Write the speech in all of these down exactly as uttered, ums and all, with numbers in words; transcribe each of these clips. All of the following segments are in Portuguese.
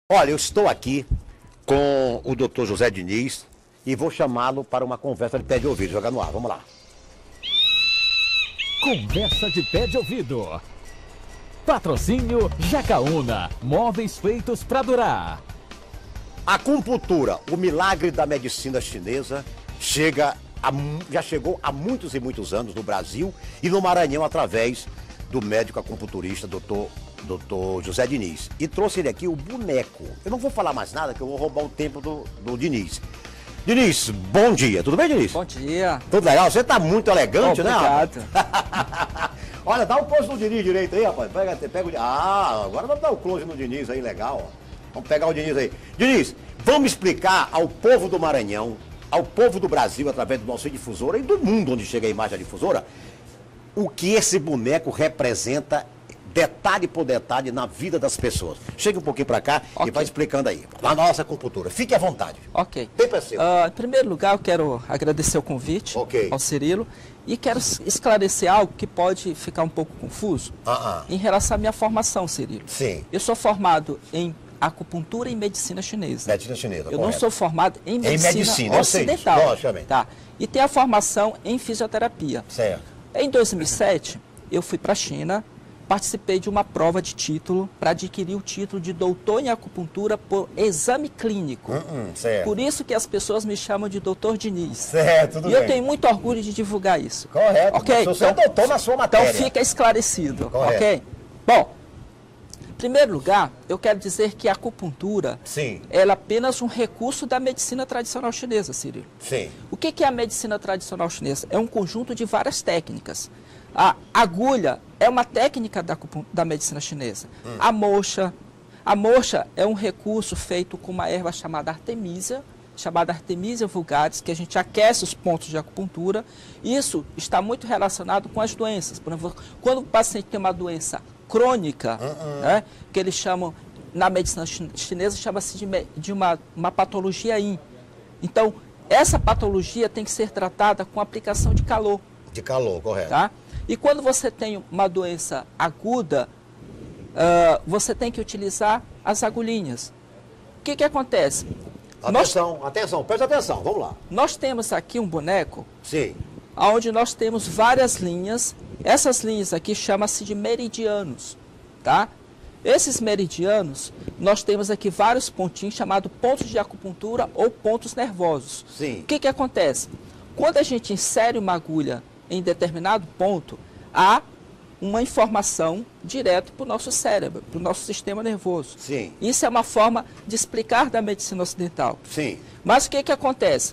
Olha, eu estou aqui com o doutor José Diniz e vou chamá-lo para uma conversa de pé de ouvido. Jogar no ar, vamos lá. Conversa de pé de ouvido. Patrocínio Jacaúna, móveis feitos para durar. A acupuntura, o milagre da medicina chinesa, chega a, já chegou há muitos e muitos anos no Brasil e no Maranhão através do médico acupunturista doutor doutor José Diniz. E trouxe ele aqui o boneco. Eu não vou falar mais nada, que eu vou roubar o tempo do, do Diniz. Diniz, bom dia. Tudo bem, Diniz? Bom dia. Tudo legal? Você tá muito elegante, Obrigado. né, rapaz? Olha, dá um close no Diniz direito aí, rapaz. Pega, pega o... Ah, agora vamos dar o um close no Diniz aí, legal. Ó. Vamos pegar o Diniz aí. Diniz, vamos explicar ao povo do Maranhão, ao povo do Brasil, através do nosso difusora e do mundo onde chega a imagem da difusora, o que esse boneco representa detalhe por detalhe na vida das pessoas. Chega um pouquinho para cá okay. e vai explicando aí. Na nossa acupuntura. Fique à vontade. Ok. Tempo é seu. Uh, em primeiro lugar, eu quero agradecer o convite okay. ao Cirilo e quero esclarecer algo que pode ficar um pouco confuso uh -uh. em relação à minha formação, Cirilo. Sim. Eu sou formado em acupuntura e medicina chinesa. Medicina chinesa, Eu correto. não sou formado em medicina, em medicina ocidental. Eu sei disso. Tá. E tenho a formação em fisioterapia. Certo. Em dois mil e sete, eu fui para a China, participei de uma prova de título para adquirir o título de doutor em acupuntura por exame clínico. Uh -uh, certo. Por isso que as pessoas me chamam de doutor Diniz. Certo, tudo e bem. eu tenho muito orgulho de divulgar isso. Correto. Ok? Você é doutor na sua matéria. Então fica esclarecido. Correto. Ok? Bom, em primeiro lugar, eu quero dizer que a acupuntura Sim. ela é apenas um recurso da medicina tradicional chinesa, Cirilo. Sim. O que é a medicina tradicional chinesa? É um conjunto de várias técnicas. A agulha é uma técnica da, da medicina chinesa. Hum. A moxa. A moxa é um recurso feito com uma erva chamada artemisia, chamada Artemisia vulgaris, que a gente aquece os pontos de acupuntura. Isso está muito relacionado com as doenças. Por exemplo, quando o paciente tem uma doença crônica, uh-uh. né, que eles chamam, na medicina chinesa, chama-se de, de uma, uma patologia yin. Então, essa patologia tem que ser tratada com aplicação de calor. De calor, correto. Tá? E quando você tem uma doença aguda, uh, você tem que utilizar as agulhinhas. O que que acontece? Atenção, nós, atenção, presta atenção, vamos lá. Nós temos aqui um boneco, sim, onde nós temos várias linhas. Essas linhas aqui chamam-se de meridianos, tá? Esses meridianos, nós temos aqui vários pontinhos chamados pontos de acupuntura ou pontos nervosos. Sim. O que que acontece? Quando a gente insere uma agulha em determinado ponto, há uma informação direto para o nosso cérebro, para o nosso sistema nervoso. Sim. Isso é uma forma de explicar da medicina ocidental. Sim. Mas o que que acontece?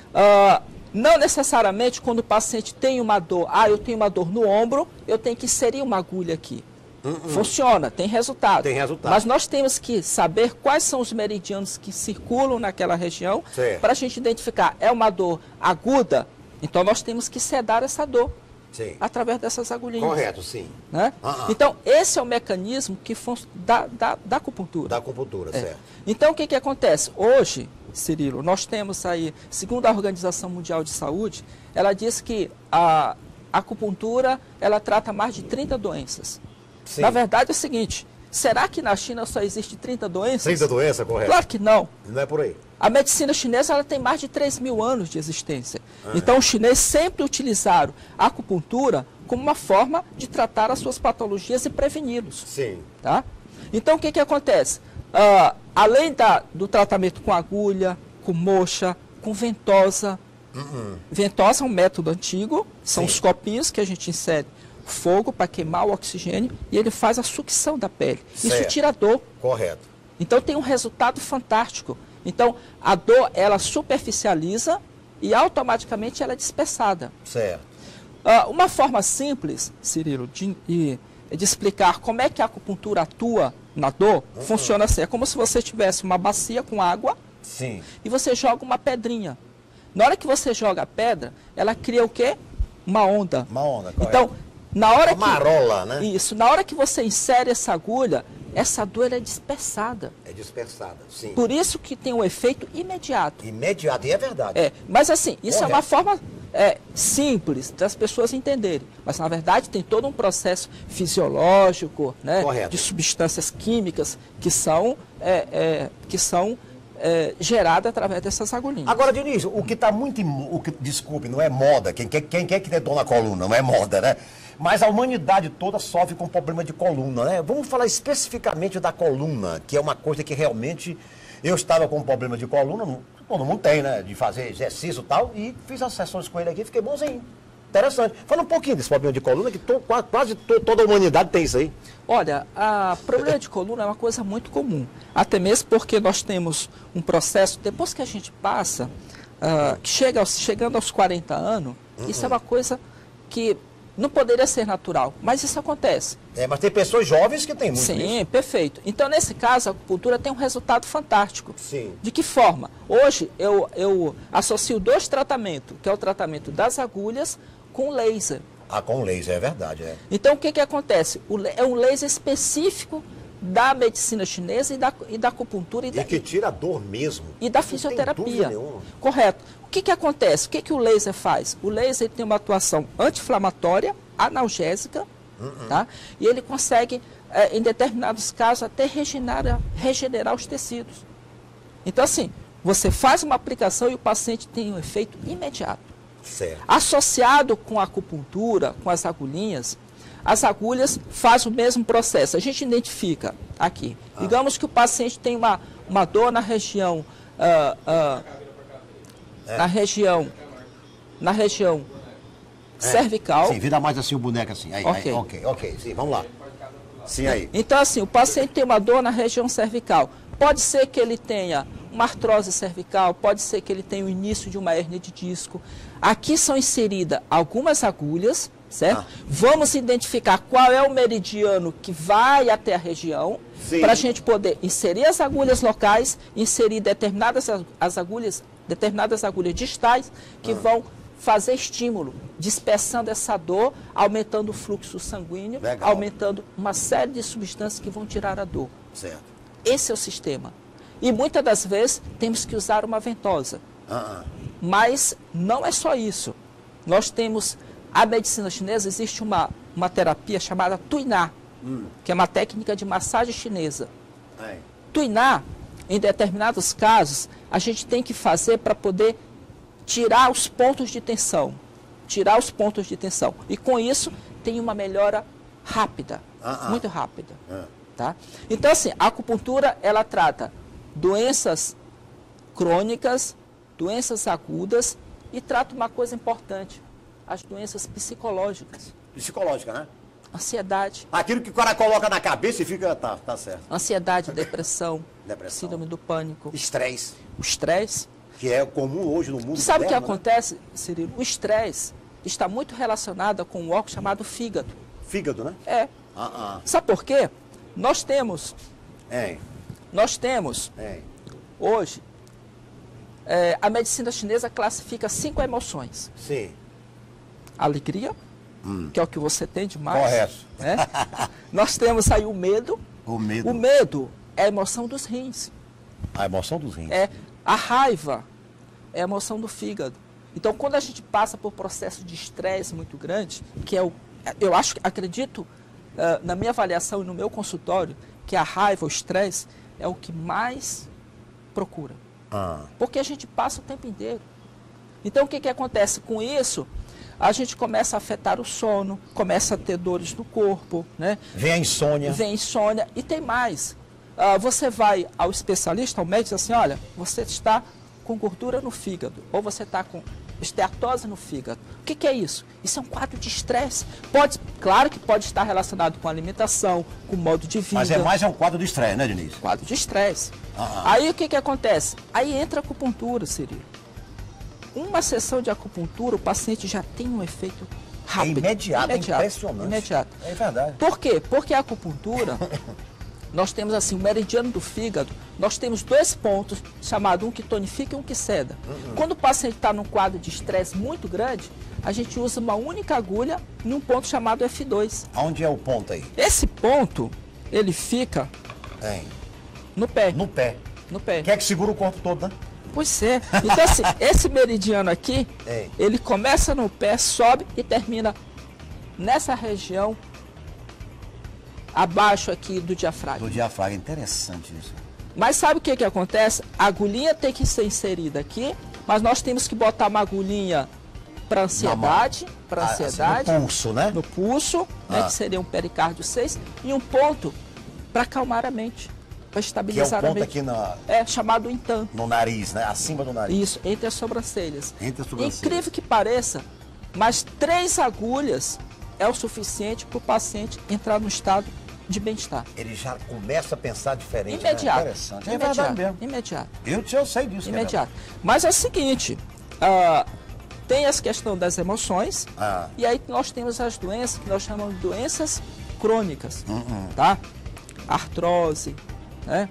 Uh, não necessariamente quando o paciente tem uma dor, ah, eu tenho uma dor no ombro, eu tenho que inserir uma agulha aqui. Uh -uh. Funciona, tem resultado. Tem resultado. Mas nós temos que saber quais são os meridianos que circulam naquela região para a gente identificar. É uma dor aguda? Então nós temos que sedar essa dor. Sim. Através dessas agulhinhas. Correto, sim. Né? Uh -huh. Então, esse é o mecanismo que da, da, da acupuntura. Da acupuntura, é. Certo. Então, o que que acontece? Hoje, Cirilo, nós temos aí, segundo a Organização Mundial de Saúde, ela diz que a acupuntura, ela trata mais de trinta doenças. Sim. Na verdade, é o seguinte, será que na China só existe trinta doenças? trinta doenças, correto. Claro que não. Não é por aí. A medicina chinesa ela tem mais de três mil anos de existência. Ah, então, é. os chineses sempre utilizaram a acupuntura como uma forma de tratar as suas patologias e preveni-los. Sim. Tá? Então, o que que acontece? Uh, além da, do tratamento com agulha, com moxa, com ventosa. Uh -uh. Ventosa é um método antigo, são Sim. os copinhos que a gente insere fogo para queimar o oxigênio e ele faz a sucção da pele. Certo. Isso tira a dor. Correto. Então, tem um resultado fantástico. Então, a dor, ela superficializa e automaticamente ela é dispersada. Certo. Uh, uma forma simples, Cirilo, de, de, de explicar como é que a acupuntura atua na dor, uhum. funciona assim. É como se você tivesse uma bacia com água. Sim. E você joga uma pedrinha. Na hora que você joga a pedra, ela cria o quê? Uma onda. Uma onda, correto. Então, na hora uma que... marola, né? Isso. Na hora que você insere essa agulha, essa dor é dispersada. É dispersada, sim. Por isso que tem um efeito imediato. Imediato, e é verdade. É, mas assim, isso Correto. é uma forma é, simples das pessoas entenderem. Mas, na verdade, tem todo um processo fisiológico, né, de substâncias químicas que são, é, é, que são é, geradas através dessas agulhinhas. Agora, Diniz, o que está muito... O que, desculpe, não é moda. Quem quer, quem quer que tenha dor na coluna, não é moda, né? Mas a humanidade toda sofre com problema de coluna, né? Vamos falar especificamente da coluna, que é uma coisa que realmente... Eu estava com um problema de coluna, todo mundo tem, né? De fazer exercício e tal, e fiz as sessões com ele aqui, fiquei bonzinho. Interessante. Fala um pouquinho desse problema de coluna, que to, quase, quase to, toda a humanidade tem isso aí. Olha, a problema de coluna é uma coisa muito comum. Até mesmo porque nós temos um processo, depois que a gente passa, uh, que chega aos, chegando aos quarenta anos, uhum. isso é uma coisa que não poderia ser natural, mas isso acontece. É, mas tem pessoas jovens que têm muito Sim, isso. perfeito. Então, nesse caso, a acupuntura tem um resultado fantástico. Sim. De que forma? Hoje, eu, eu associo dois tratamentos, que é o tratamento das agulhas com laser. Ah, com laser, é verdade, é. Então, o que que acontece? O, é um laser específico da medicina chinesa e da, e da acupuntura. E, e da, que tira a dor mesmo. E da não fisioterapia. Tem dúvida Correto. O que que acontece? O que que o laser faz? O laser tem uma atuação anti-inflamatória, analgésica, uh-uh. tá? E ele consegue, é, em determinados casos, até regenerar, regenerar os tecidos. Então, assim, você faz uma aplicação e o paciente tem um efeito imediato. Certo. Associado com a acupuntura, com as agulhinhas, as agulhas fazem o mesmo processo. A gente identifica aqui. Ah. Digamos que o paciente tem uma, uma dor na região, uh, uh, é. na região, na região é. cervical. Sim, vira mais assim o boneco assim. Aí, okay. Aí, ok, ok, sim, vamos lá. Sim, aí. Então, assim, o paciente tem uma dor na região cervical. Pode ser que ele tenha uma artrose cervical, pode ser que ele tenha o início de uma hérnia de disco. Aqui são inseridas algumas agulhas, certo? Ah. Vamos identificar qual é o meridiano que vai até a região, para a gente poder inserir as agulhas locais, inserir determinadas as agulhas, determinadas agulhas distais, que ah. vão fazer estímulo, dispersando essa dor, aumentando o fluxo sanguíneo, Legal. aumentando uma série de substâncias que vão tirar a dor. Certo. Esse é o sistema. E muitas das vezes temos que usar uma ventosa. Uh-uh. Mas não é só isso. Nós temos, a medicina chinesa, existe uma, uma terapia chamada Tuiná, hum. que é uma técnica de massagem chinesa. Aí. Tuiná, em determinados casos, a gente tem que fazer para poder tirar os pontos de tensão. Tirar os pontos de tensão. E com isso, tem uma melhora rápida. Uh-uh. Muito rápida. Uh. Tá? Então, assim, a acupuntura, ela trata doenças crônicas, doenças agudas e trata uma coisa importante, as doenças psicológicas. Psicológica, né? Ansiedade. Aquilo que o cara coloca na cabeça e fica, tá, tá certo. Ansiedade, depressão, depressão. Síndrome do pânico. Estresse. O estresse. Que é comum hoje no mundo. Você sabe o que né? acontece, Cirilo? O estresse está muito relacionado com um órgão chamado fígado. Fígado, né? É. Uh-uh. Sabe por quê? Nós temos, é. nós temos, é. hoje, é, a medicina chinesa classifica cinco emoções. Sim. Alegria, hum. que é o que você tem demais. Correto. Né? Nós temos aí o medo. O medo. O medo é a emoção dos rins. A emoção dos rins. É, a raiva é a emoção do fígado. Então, quando a gente passa por processo de estresse muito grande, que é o, eu acho, acredito, Uh, na minha avaliação e no meu consultório, que a raiva, o estresse, é o que mais procura. Ah. Porque a gente passa o tempo inteiro. Então, o que, que acontece com isso? A gente começa a afetar o sono, começa a ter dores no corpo, né? Vem a insônia. Vem a insônia. E tem mais. Uh, você vai ao especialista, ao médico, e diz assim, olha, você está com gordura no fígado, ou você está com esteatose no fígado. O que, que é isso? Isso é um quadro de estresse. Pode, claro que pode estar relacionado com alimentação, com modo de vida. Mas é mais é um quadro de estresse, né, Diniz? Quadro de estresse. Ah, Aí o que, que acontece? Aí entra a acupuntura, Cirilo. Uma sessão de acupuntura, o paciente já tem um efeito rápido. É imediato, imediato é impressionante. Imediato. É verdade. Por quê? Porque a acupuntura, nós temos assim, o meridiano do fígado, nós temos dois pontos, chamado um que tonifica e um que seda. Uhum. Quando o paciente está num quadro de estresse muito grande, a gente usa uma única agulha em um ponto chamado F dois. Onde é o ponto aí? Esse ponto, ele fica é. no pé. No pé. No pé. Que é que segura o corpo todo, né? Pois é. Então, assim, esse meridiano aqui, Ei. ele começa no pé, sobe e termina nessa região abaixo aqui do diafragma. Do diafragma, interessante isso. Mas sabe o que que acontece? A agulhinha tem que ser inserida aqui, mas nós temos que botar uma agulhinha para ansiedade, para Ah, ansiedade, assim, no pulso, né? no pulso, né, Ah. que seria um pericárdio seis, e um ponto para acalmar a mente, para Que é o estabilizar a ponto mente. aqui na, É chamado entan. no nariz, né? Acima do nariz. Isso, entre as sobrancelhas. Entre as sobrancelhas. Incrível que pareça, mas três agulhas é o suficiente para o paciente entrar no estado de bem-estar. Ele já começa a pensar diferente. Imediato. Né? Interessante. É Imediato. verdade mesmo. Imediato. Eu, eu sei disso. que é Imediato. Mas é o seguinte, ah, tem essa questão das emoções, Ah. e aí nós temos as doenças que nós chamamos de doenças crônicas, Uhum. tá? Artrose, né?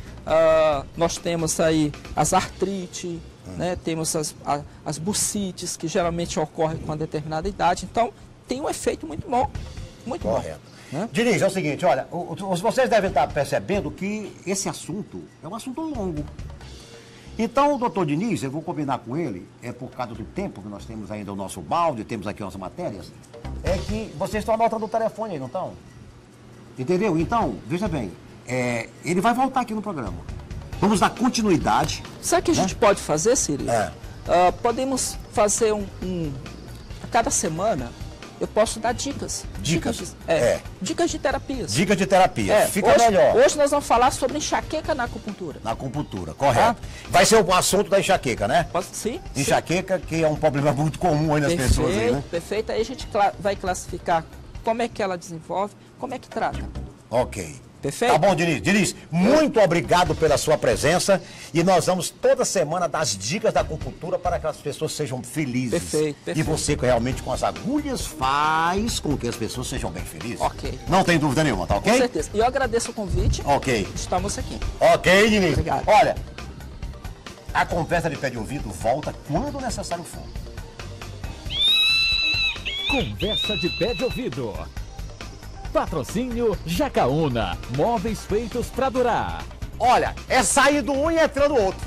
Ah, nós temos aí as artrite, Hum. né? Temos as, a- as bursites, que geralmente ocorrem com uma determinada idade. Então, tem um efeito muito bom, muito Correto. bom. Né? Diniz, é o seguinte, olha, o- o- vocês devem estar percebendo que esse assunto é um assunto longo. Então, o doutor Diniz, eu vou combinar com ele, é por causa do tempo que nós temos ainda o nosso balde, temos aqui nossas matérias, é que vocês estão anotando o telefone aí, não estão? Entendeu? Então, veja bem, é, ele vai voltar aqui no programa. Vamos dar continuidade. Sabe o que a gente pode fazer, Siri? É. Ah, podemos fazer um, um- A cada semana, eu posso dar dicas. Dicas? de, é, É. Dicas de terapias. Dicas de terapia. É, Fica hoje, melhor. Hoje nós vamos falar sobre enxaqueca na acupuntura. Na acupuntura, correto. Vai ser o assunto da enxaqueca, né? Posso? Sim? sim. Enxaqueca, que é um problema muito comum aí nas Perfeito, pessoas aí, né? perfeito. Aí a gente cla- vai classificar como é que ela desenvolve, como é que trata. Ok. Perfeito? Tá bom, Diniz. Diniz, muito obrigado pela sua presença e nós vamos toda semana dar as dicas da acupuntura para que as pessoas sejam felizes. Perfeito, E perfeito. você que realmente com as agulhas faz com que as pessoas sejam bem felizes. Ok. Não tem dúvida nenhuma, tá ok? Com certeza. E eu agradeço o convite. Ok. Estamos aqui. Ok, Diniz. Obrigado. Olha, a conversa de pé de ouvido volta quando necessário for. Conversa de pé de ouvido. Patrocínio Jacaúna. Móveis feitos pra durar. Olha, é saindo um e entrando outro.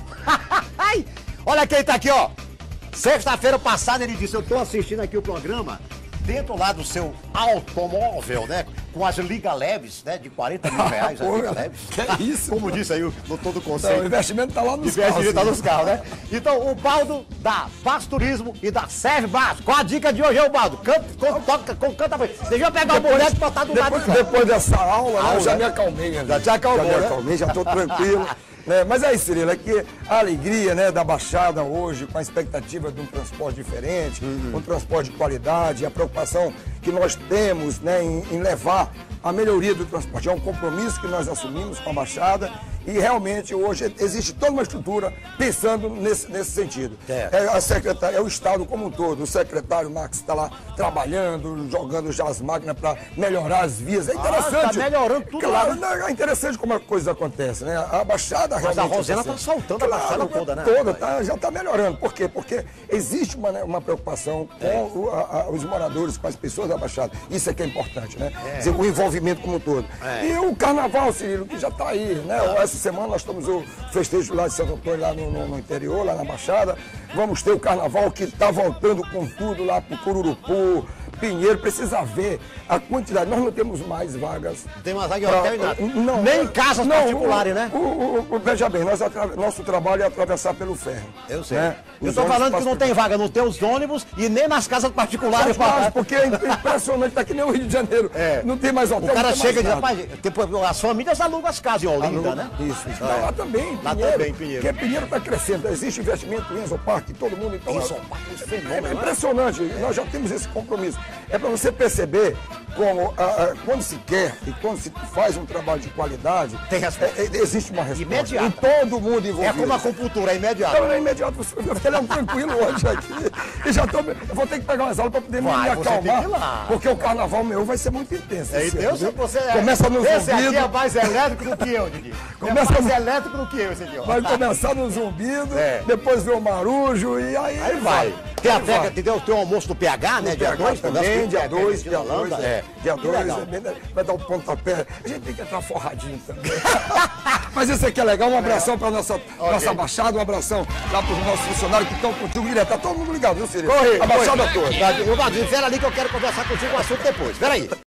Olha quem tá aqui, ó. Sexta-feira passada ele disse, eu tô assistindo aqui o programa dentro lá do seu automóvel, né? Com as ligas leves, né? De quarenta mil reais as ligas leves. Que isso? Como disse aí o doutor do Não, o conselho. investimento tá lá nos Investimento carros. tá nos carros, né? Então, o Baldo da Basto Turismo e da Serve Basto. Qual a dica de hoje, é o Baldo? Canta, com, toca, com, canta pra ele. Deixa eu pegar o boneco e botar do lado Depois, do carro. depois dessa aula, né, Aula. eu já me acalmei. né? Já te acalmou, Já me né? acalmei, já estou tranquilo. né? Mas é isso, Cirilo, é que a alegria, né, da Baixada hoje, com a expectativa de um transporte diferente, um transporte de qualidade, a preocupação que nós temos, né, em, em levar a melhoria do transporte. É um compromisso que nós assumimos com a Baixada e realmente hoje existe toda uma estrutura pensando nesse, nesse sentido. É. É, a secretária, é o Estado como um todo. O secretário Max está lá trabalhando, jogando já as máquinas para melhorar as vias. É interessante. tá melhorando tudo Claro, lá. não, é interessante como a coisa acontece, né? A Baixada Mas a realmente... Rosena assim, tá soltando a Baixada toda, né? Toda, tá, já está melhorando. Por quê? Porque existe uma, né, uma preocupação com É. o- a- a- os moradores, com as pessoas da Baixada. Isso é que é importante, né? Quer dizer, o envolvimento como um todo. É. E o Carnaval, Cirilo, que já está aí, né? Essa semana nós estamos o festejo lá de Santo Antônio, lá no, no- no interior, lá na Baixada. Vamos ter o Carnaval que está voltando com tudo lá para o Cururupu, Pinheiro. Precisa ver a quantidade. Nós não temos mais vagas. Tem mais vaga em pra- hotel e nada. Não, Nem é- em casas não, particulares, o- né? o- o- o- veja bem, nós atra- nosso trabalho é atravessar pelo ferro. Eu sei. né? Eu Os tô ônibus falando que passam não por- tem vaga, não tem os ônibus e nem nas casas particulares. Mas, pra- porque é impressionante, tá que nem o Rio de Janeiro. É. Não tem mais O hotel. cara não tem chega e diz, mais nada. rapaz, tipo, as famílias alugam as casas em Olinda, Alô? né? Isso, isso. É. Lá também, Lá Pinheiro. também, Pinheiro. Porque Pinheiro está crescendo. Existe investimento em Enzo Parque, todo mundo. Então, Enzo é- Parque é um é, fenômeno, é né? impressionante. Nós já temos esse compromisso. É para você perceber como, ah, ah, quando se quer e quando se faz um trabalho de qualidade, Tem resposta. é- é- existe uma resposta. Imediata. Em todo mundo envolvido. É como a acupuntura, é imediato. Então, é imediato, eu fiquei lá tranquilo hoje aqui. E já tô, eu vou ter que pegar umas aulas para poder me Vai, você acalmar. tem que ir lá. Porque o carnaval meu vai ser muito intenso. É, esse eu ano, sei viu? que você é. Começa no Esse aqui zumbido. é mais elétrico do que eu, Didi. Começa é mais no- elétrico do que eu, esse aqui, ó. Vai começar no zumbido, É. depois vem o marujo e aí, Aí vai. Tem a técnica, tem, tem o almoço do P H, né? Dia dois também, dia dois, dia dois, é. Dia dois, vai dar um pontapé. A gente tem que entrar forradinho também. Mas isso aqui é legal, um abração para nossa, okay. nossa baixada, um abração lá para os nossos funcionários que estão contigo direto. Tá todo mundo ligado, viu, Cirilo? Corre, a baixada toda. Eu, Vadinho, espera ali que eu quero conversar contigo um assunto depois. Espera aí.